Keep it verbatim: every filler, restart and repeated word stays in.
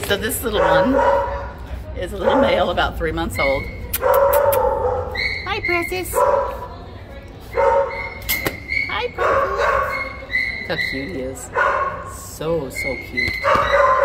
So this little one is a little male, about three months old. Hi, Precious. Hi, Precious. Look how cute he is. So, so cute.